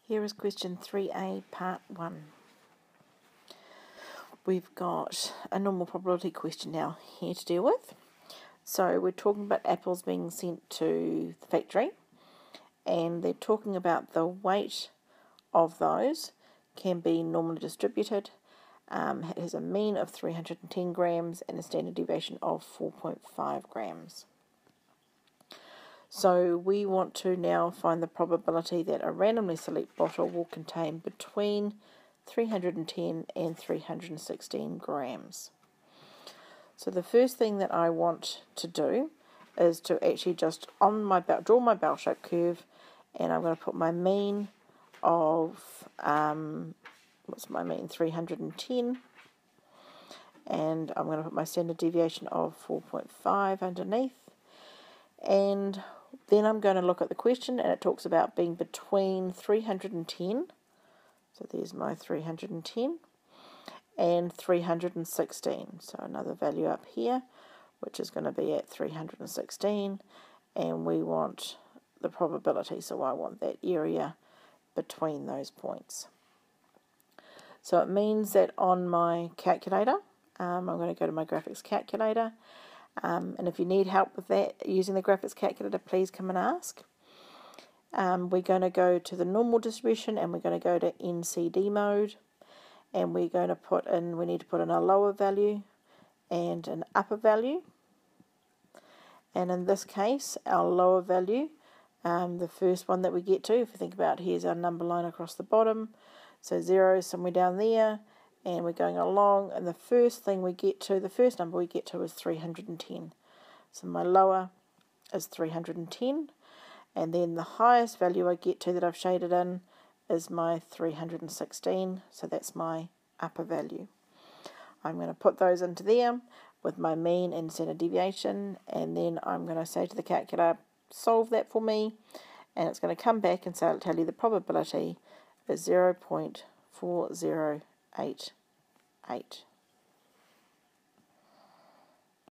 Here is question 3A, part 1. We've got a normal probability question now here to deal with. So we're talking about apples being sent to the factory, and they're talking about the weight of those can be normally distributed. It has a mean of 310 grams and a standard deviation of 4.5 grams. So we want to now find the probability that a randomly select bottle will contain between 310 and 316 grams. So the first thing that I want to do is to actually just on my draw my bell-shaped curve, and I'm going to put my mean of what's my mean, 310, and I'm going to put my standard deviation of 4.5 underneath, and then I'm going to look at the question, and it talks about being between 310, so there's my 310, and 316, so another value up here, which is going to be at 316, and we want the probability, so I want that area between those points. So it means that on my calculator, I'm going to go to my graphics calculator, and if you need help with that using the graphics calculator, please come and ask. We're going to go to the normal distribution, and we're going to go to NCD mode, and we're going to put in, we need to put in a lower value and an upper value, and in this case our lower value, the first one that we get to, if you think about, here's our number line across the bottom, so 0 is somewhere down there, and we're going along, and the first thing we get to, the first number we get to is 310. So my lower is 310, and then the highest value I get to that I've shaded in is my 316, so that's my upper value. I'm going to put those into there with my mean and standard deviation, and then I'm going to say to the calculator, solve that for me, and it's going to come back and tell you the probability is 0.4088.